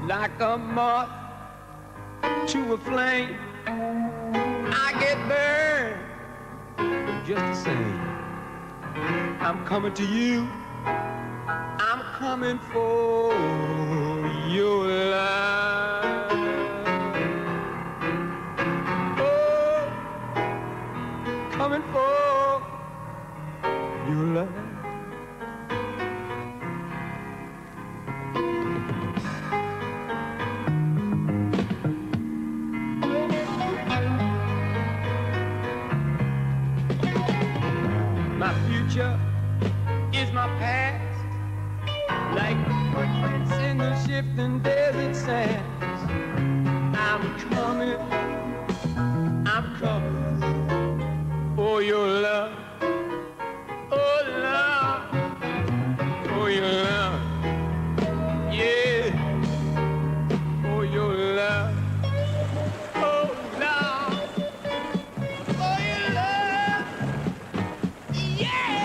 like a moth to a flame. I get burned, but just the same. I'm coming to you. I'm coming for your love. Oh, coming for your love. My future is my past, like footprints in the shifting desert sands. I'm coming for your love, oh love, for your love, yeah, for your love, oh love, for your love, yeah.